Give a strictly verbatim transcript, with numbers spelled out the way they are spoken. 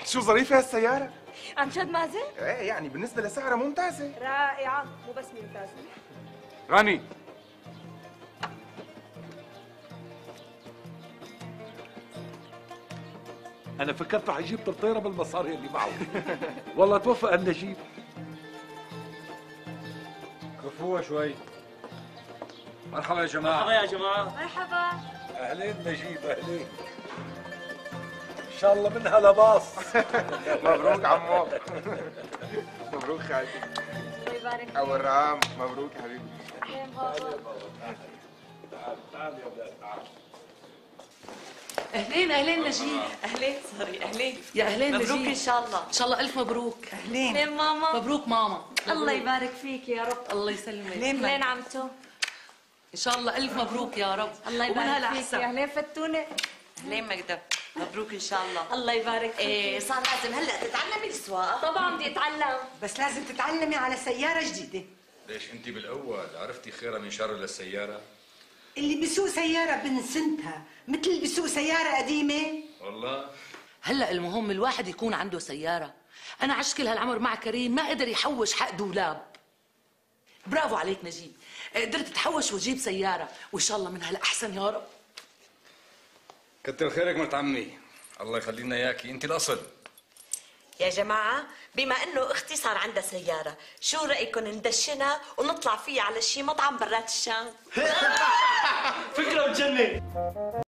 شو ظريفة هالسيارة؟ عن جد مازن؟ ايه يعني بالنسبة لسعرها ممتازة. رائعة، مو بس ممتازة. راني انا فكرت رح يجيب طرطيره بالمصاري اللي معه. والله توفق النجيب. كفوها شوي. مرحبا يا جماعه. مرحبا يا جماعه. مرحبا. اهلين نجيب، اهلين. ان شاء الله منها لباص. مبروك عمو. مبروك خالتي. الله يبارك فيك. ابو الرام مبروك يا حبيبي. اهلين بابا. تعال تعال يا ولاد تعال. اهلين اهلين نجيب. اهلين سوري اهلين يا اهلين نجيب. مبروك ان شاء الله. ان شاء الله الف مبروك. اهلين اهلين ماما. مبروك ماما. الله يبارك فيك يا رب. الله يسلمك. اهلين اهلين عمتو. ان شاء الله الف مبروك يا رب. الله يبارك فيك يا اهلين فتونة. اهلين مجدة. مبروك ان شاء الله. الله يبارك فيك. ايه صار لازم هلا تتعلمي السواقه. طبعا بدي اتعلم. بس لازم تتعلمي على سياره جديده. ليش انت بالاول عرفتي خيرها من شر للسياره؟ اللي بيسوق سيارة بنسنتها مثل اللي بيسوق سيارة قديمة. والله هلا المهم الواحد يكون عنده سياره. انا عشت كل هالعمر مع كريم ما قدر يحوش حق دولاب. برافو عليك نجيب، قدرت تحوش وتجيب سياره وان شاء الله منها لاحسن يا رب. كتر خيرك مرت عمي، الله يخلي لنا اياكي، انت الاصل. يا جماعه بما انه اختي صار عندها سياره، شو رايكم ندشنها ونطلع فيها على شي مطعم برات الشام؟ فكره بتجنن.